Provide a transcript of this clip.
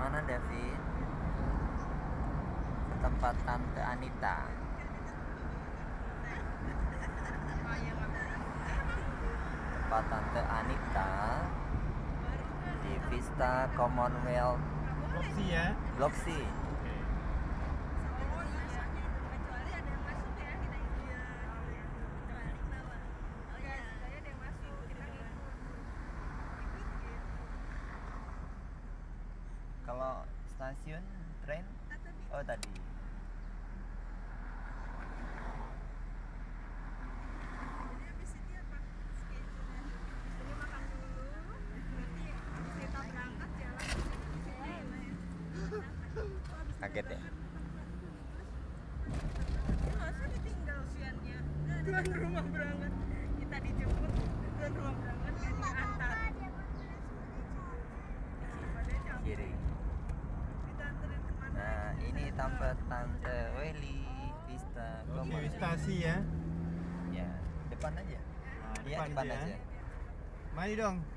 Kemana David? Ke tempat Tante Anita. Tempat Tante Anita di Vista Commonwealth Blok C ya? Blok C. Kalau stasiun tren? Oh tadi. Kaget ya? Masa ditinggal siannya? Tuan rumah berangkat. Kita dijemput, tuan rumah berangkat kan diantar. Kiri. Kita anterin kemana? Nah, ini tempat Tante Welly Vista Oke, Commonwealth. Vista C ya? Ya, depan aja. Nah, Iya, depan aja. aja. Mari dong.